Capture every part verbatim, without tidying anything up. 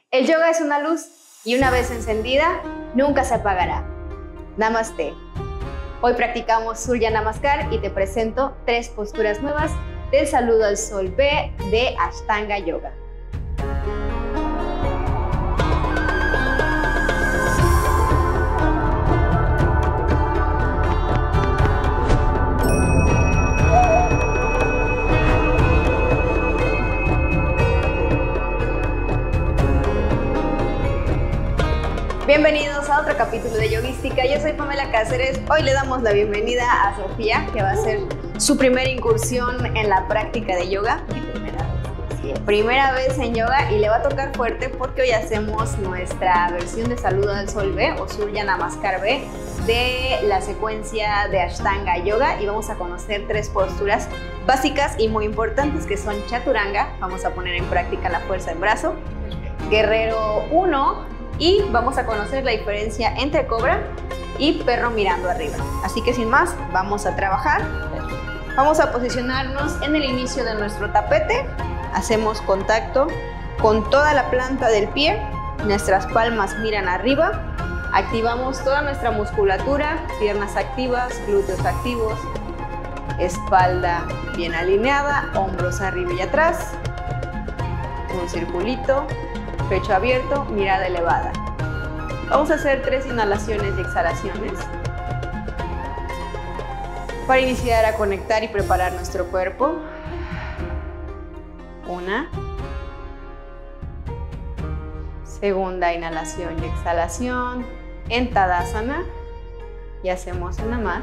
El yoga es una luz y una vez encendida, nunca se apagará. Namaste. Hoy practicamos Surya Namaskar y te presento tres posturas nuevas del saludo al sol B de Ashtanga Yoga. Bienvenidos a otro capítulo de Yoguística. Yo soy Pamela Cáceres. Hoy le damos la bienvenida a Sofía, que va a hacer su primera incursión en la práctica de yoga. Mi primera vez. Sí, primera vez en yoga y le va a tocar fuerte porque hoy hacemos nuestra versión de Saludo al Sol B o Surya Namaskar B de la secuencia de Ashtanga Yoga y vamos a conocer tres posturas básicas y muy importantes que son Chaturanga. Vamos a poner en práctica la fuerza en brazo. Guerrero uno. Y vamos a conocer la diferencia entre cobra y perro mirando arriba. Así que sin más, vamos a trabajar. Vamos a posicionarnos en el inicio de nuestro tapete. Hacemos contacto con toda la planta del pie. Nuestras palmas miran arriba. Activamos toda nuestra musculatura, piernas activas, glúteos activos, espalda bien alineada, hombros arriba y atrás. Un circulito. Pecho abierto, mirada elevada. Vamos a hacer tres inhalaciones y exhalaciones para iniciar a conectar y preparar nuestro cuerpo. Una. Segunda inhalación y exhalación en Tadasana. Y hacemos una más.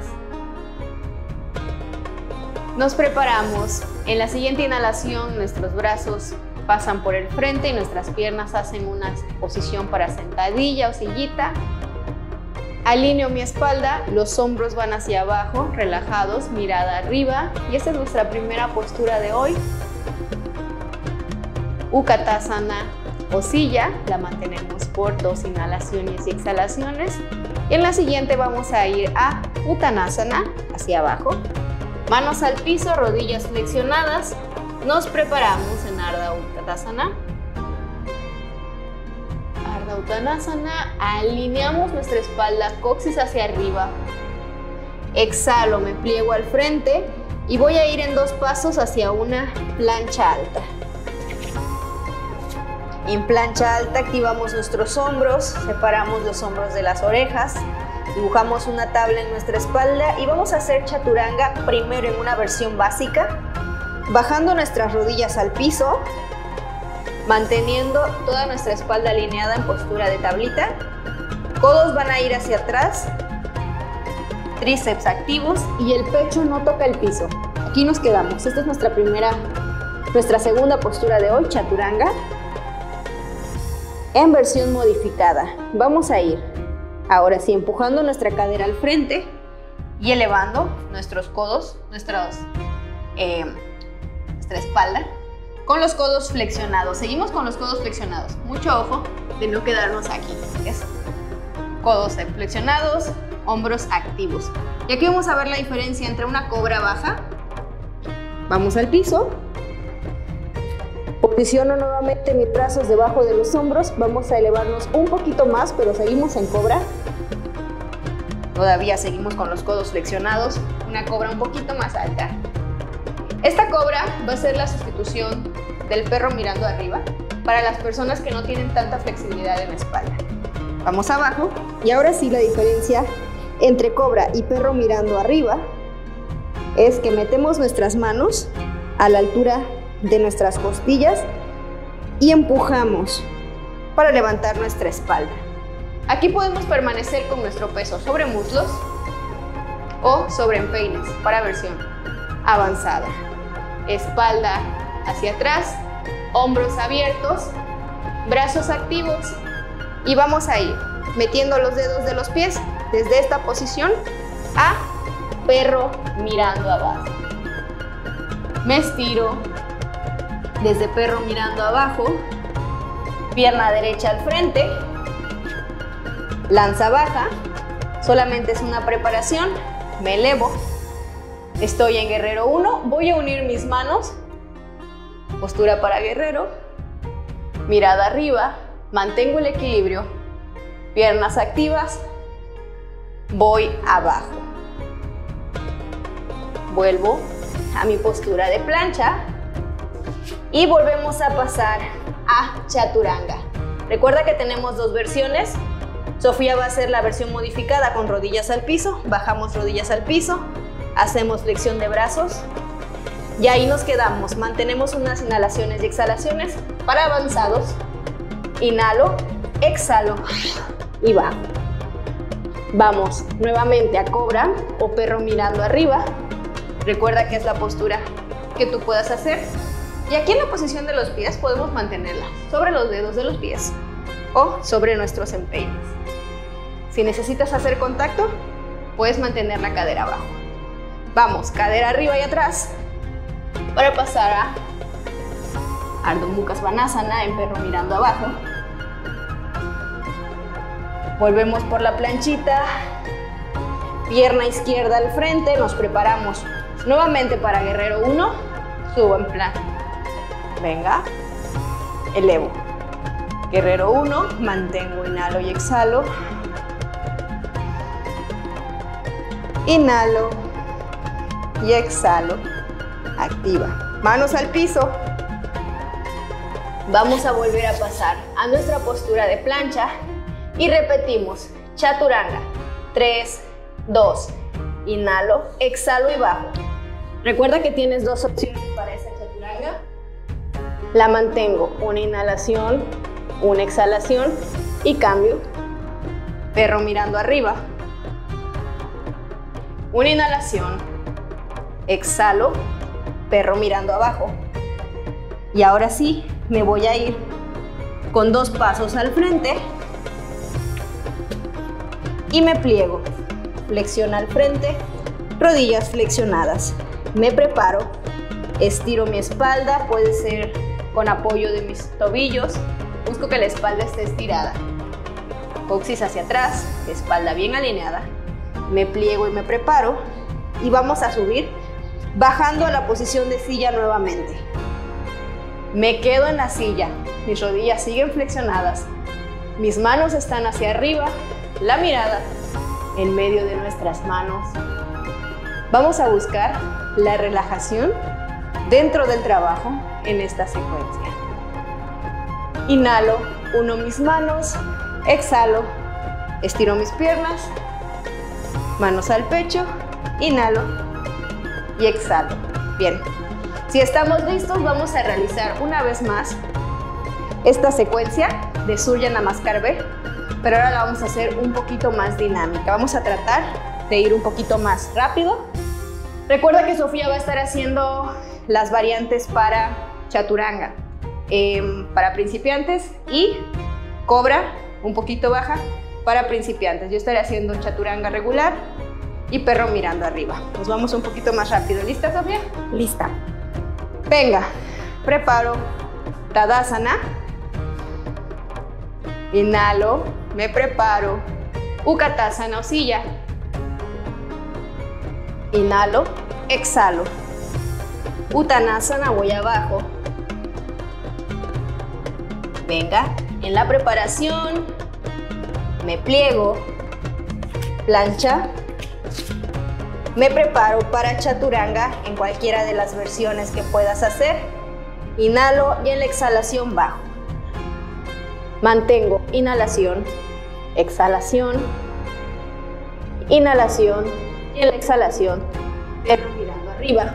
Nos preparamos. En la siguiente inhalación, nuestros brazos pasan por el frente y nuestras piernas hacen una posición para sentadilla o sillita. Alineo mi espalda, los hombros van hacia abajo, relajados, mirada arriba. Y esta es nuestra primera postura de hoy. Utkatasana o silla, la mantenemos por dos inhalaciones y exhalaciones. Y en la siguiente vamos a ir a Uttanasana, hacia abajo. Manos al piso, rodillas flexionadas. Nos preparamos en Ardha Uttanasana. Ardha Uttanasana, alineamos nuestra espalda, coxis hacia arriba. Exhalo, me pliego al frente y voy a ir en dos pasos hacia una plancha alta. En plancha alta activamos nuestros hombros, separamos los hombros de las orejas, dibujamos una tabla en nuestra espalda y vamos a hacer Chaturanga primero en una versión básica. Bajando nuestras rodillas al piso, manteniendo toda nuestra espalda alineada en postura de tablita. Codos van a ir hacia atrás, tríceps activos y el pecho no toca el piso. Aquí nos quedamos. Esta es nuestra primera, nuestra segunda postura de hoy, Chaturanga, en versión modificada. Vamos a ir, ahora sí, empujando nuestra cadera al frente y elevando nuestros codos, nuestros... Eh, nuestra espalda con los codos flexionados. Seguimos con los codos flexionados. Mucho ojo de no quedarnos aquí. Eso. Codos flexionados, hombros activos. Y aquí vamos a ver la diferencia entre una cobra baja. Vamos al piso. Posiciono nuevamente mis brazos debajo de los hombros. Vamos a elevarnos un poquito más, pero seguimos en cobra. Todavía seguimos con los codos flexionados. Una cobra un poquito más alta. Esta cobra va a ser la sustitución del perro mirando arriba para las personas que no tienen tanta flexibilidad en la espalda. Vamos abajo y ahora sí la diferencia entre cobra y perro mirando arriba es que metemos nuestras manos a la altura de nuestras costillas y empujamos para levantar nuestra espalda. Aquí podemos permanecer con nuestro peso sobre muslos o sobre empeines para versión avanzada. Espalda hacia atrás, hombros abiertos, brazos activos y vamos a ir metiendo los dedos de los pies desde esta posición a perro mirando abajo. Me estiro desde perro mirando abajo, pierna derecha al frente, lanza baja, solamente es una preparación, me elevo. Estoy en Guerrero uno, voy a unir mis manos, postura para Guerrero, mirada arriba, mantengo el equilibrio, piernas activas, voy abajo. Vuelvo a mi postura de plancha y volvemos a pasar a chaturanga. Recuerda que tenemos dos versiones. Sofía va a hacer la versión modificada con rodillas al piso, bajamos rodillas al piso, hacemos flexión de brazos y ahí nos quedamos. Mantenemos unas inhalaciones y exhalaciones para avanzados. Inhalo, exhalo y bajo. Vamos nuevamente a cobra o perro mirando arriba. Recuerda que es la postura que tú puedas hacer. Y aquí en la posición de los pies podemos mantenerla sobre los dedos de los pies o sobre nuestros empeines. Si necesitas hacer contacto, puedes mantener la cadera abajo. Vamos, cadera arriba y atrás para pasar a Ardha Mukha Svanasana en perro mirando abajo. Volvemos por la planchita, pierna izquierda al frente, nos preparamos nuevamente para guerrero uno, subo en plan. Venga, elevo. Guerrero uno, mantengo, inhalo y exhalo. Inhalo y exhalo. Activa. Manos al piso. Vamos a volver a pasar a nuestra postura de plancha y repetimos. Chaturanga. tres, dos. Inhalo, exhalo y bajo. Recuerda que tienes dos opciones para esa chaturanga. La mantengo, una inhalación, una exhalación y cambio. Perro mirando arriba. Una inhalación, exhalo, perro mirando abajo. Y ahora sí, me voy a ir con dos pasos al frente y me pliego. Flexión al frente, rodillas flexionadas. Me preparo, estiro mi espalda, puede ser con apoyo de mis tobillos. Busco que la espalda esté estirada. Coxis hacia atrás, espalda bien alineada. Me pliego y me preparo y vamos a subir bajando a la posición de silla nuevamente. Me quedo en la silla, mis rodillas siguen flexionadas, mis manos están hacia arriba, la mirada en medio de nuestras manos. Vamos a buscar la relajación dentro del trabajo en esta secuencia. Inhalo, uno mis manos, exhalo, estiro mis piernas, manos al pecho, inhalo y exhalo. Bien, si estamos listos, vamos a realizar una vez más esta secuencia de Surya Namaskar B, pero ahora la vamos a hacer un poquito más dinámica. Vamos a tratar de ir un poquito más rápido. Recuerda que Sofía va a estar haciendo las variantes para chaturanga, eh, para principiantes, y cobra un poquito baja para principiantes. Yo estaré haciendo chaturanga regular y perro mirando arriba. Nos vamos un poquito más rápido. ¿Lista, Sofía? Lista. Venga, preparo Tadasana. Inhalo, me preparo Utkatasana o silla. Inhalo, exhalo. Uttanasana, voy abajo. Venga, en la preparación me pliego, plancha, me preparo para chaturanga en cualquiera de las versiones que puedas hacer. Inhalo y en la exhalación bajo. Mantengo inhalación, exhalación, inhalación y en la exhalación perro mirando arriba.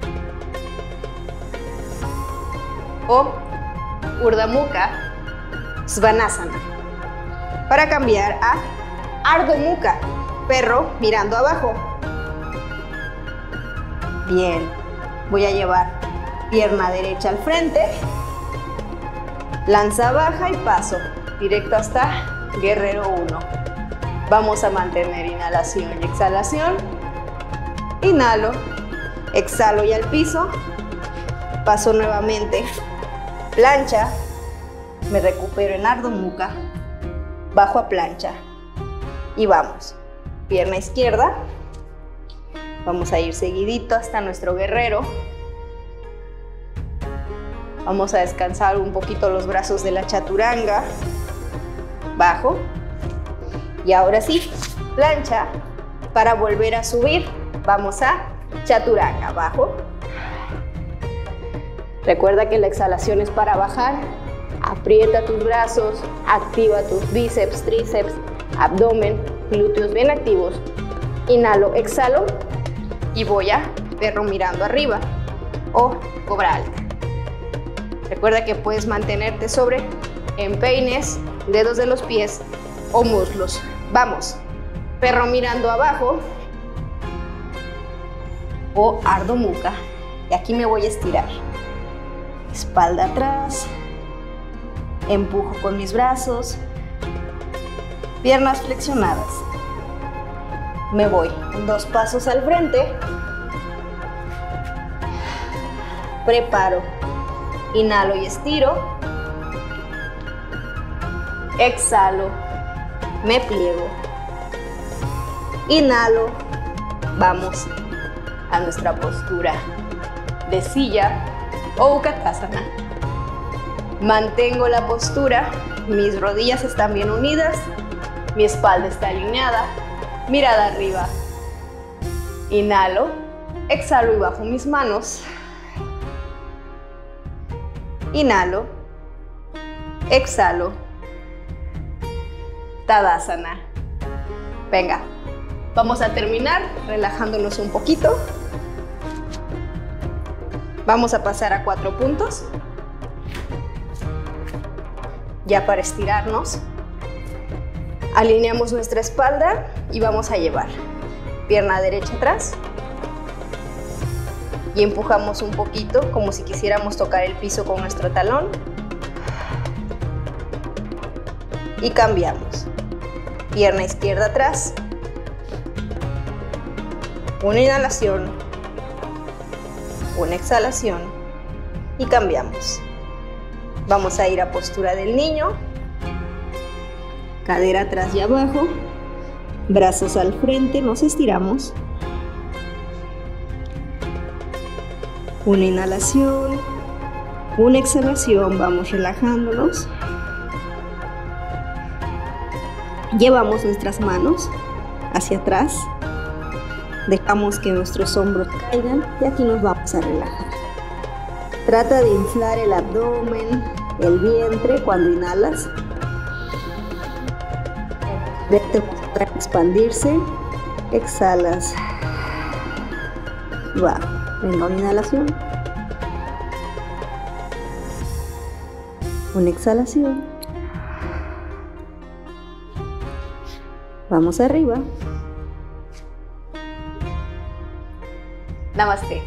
O Ardha Mukha Svanasana. Para cambiar a Ardha Mukha, perro mirando abajo. Bien, voy a llevar pierna derecha al frente, lanza baja y paso directo hasta guerrero uno. Vamos a mantener inhalación y exhalación. Inhalo, exhalo y al piso. Paso nuevamente, plancha, me recupero en Ardha Mukha, bajo a plancha y vamos. Pierna izquierda, vamos a ir seguidito hasta nuestro guerrero. Vamos a descansar un poquito los brazos de la chaturanga. bajo. Y ahora sí, plancha para volver a subir. Vamos a chaturanga, bajo. Recuerda que la exhalación es para bajar. Aprieta tus brazos, activa tus bíceps, tríceps, abdomen, glúteos bien activos. Inhalo, exhalo y voy a perro mirando arriba o cobra alta. Recuerda que puedes mantenerte sobre empeines, dedos de los pies o muslos. Vamos, perro mirando abajo o Ardha Mukha. Y aquí me voy a estirar. Espalda atrás, empujo con mis brazos, piernas flexionadas. Me voy dos pasos al frente, preparo, inhalo y estiro, exhalo, me pliego, inhalo, vamos a nuestra postura de silla o Utkatasana. Mantengo la postura, mis rodillas están bien unidas, mi espalda está alineada, mirada arriba. Inhalo, exhalo y bajo mis manos. Inhalo, exhalo, Tadasana. Venga, vamos a terminar relajándonos un poquito. Vamos a pasar a cuatro puntos. Ya para estirarnos, alineamos nuestra espalda y vamos a llevar pierna derecha atrás y empujamos un poquito como si quisiéramos tocar el piso con nuestro talón y cambiamos. Pierna izquierda atrás, una inhalación, una exhalación y cambiamos. Vamos a ir a postura del niño, cadera atrás y abajo, brazos al frente, nos estiramos. Una inhalación, una exhalación, vamos relajándonos. Llevamos nuestras manos hacia atrás, dejamos que nuestros hombros caigan y aquí nos vamos a relajar. Trata de inflar el abdomen, el vientre cuando inhalas. Vértebras para expandirse, exhalas. Va, venga una inhalación. Una exhalación. Vamos arriba. Namaste.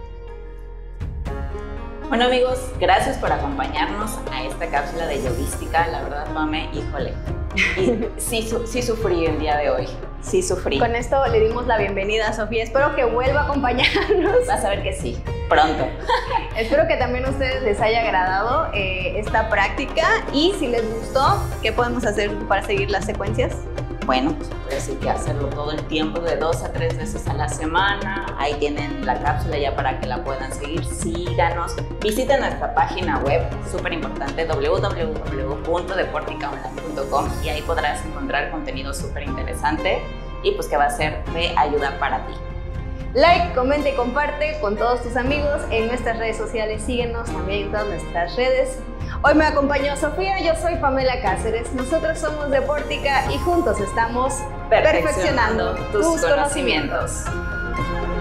Bueno amigos, gracias por acompañarnos a esta cápsula de Yoguística. La verdad, Pame, híjole, y sí, sí sufrí el día de hoy, sí sufrí. Con esto le dimos la bienvenida a Sofía, espero que vuelva a acompañarnos. Vas a ver que sí, pronto. Espero que también a ustedes les haya agradado eh, esta práctica y si les gustó, ¿qué podemos hacer para seguir las secuencias? Bueno, pues puede decir que hacerlo todo el tiempo, de dos a tres veces a la semana. Ahí tienen la cápsula ya para que la puedan seguir. Síganos, visiten nuestra página web, súper importante, w w w punto deportica online punto com, y ahí podrás encontrar contenido súper interesante y pues que va a ser de ayuda para ti. Like, comenta y comparte con todos tus amigos en nuestras redes sociales. Síguenos también en todas nuestras redes. Hoy me acompañó Sofía, yo soy Pamela Cáceres. Nosotros somos Deportica y juntos estamos perfeccionando, perfeccionando tus, tus conocimientos. conocimientos.